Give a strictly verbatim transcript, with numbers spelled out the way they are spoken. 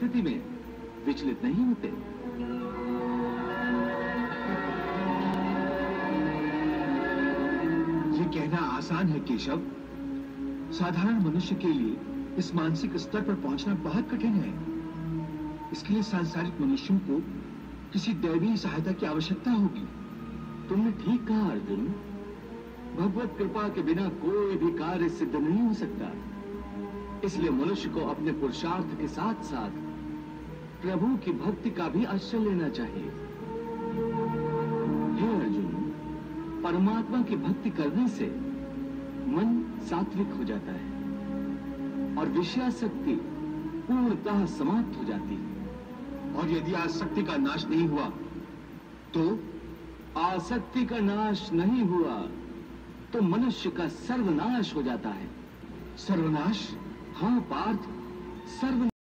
स्थिति में विचलित नहीं होते। ये कहना आसान है केशव, साधारण मनुष्य के लिए इस मानसिक स्तर पर पहुंचना बहुत कठिन है। इसके लिए सांसारिक मनुष्यों को किसी दैवीय सहायता की आवश्यकता होगी। तुमने ठीक कहा अर्जुन। भगवत कृपा के बिना कोई भी कार्य सिद्ध नहीं हो सकता। इसलिए मनुष्य को अपने पुरुषार्थ के साथ साथ प्रभु की भक्ति का भी आश्रय लेना चाहिए। हे अर्जुन, परमात्मा की भक्ति करने से मन सात्विक हो जाता है और विषयासक्ति पूर्णतः समाप्त हो जाती है। और यदि आसक्ति का नाश नहीं हुआ तो? आसक्ति का नाश नहीं हुआ तो मनुष्य का सर्वनाश हो जाता है। सर्वनाश? हाँ पार्थ, सर्व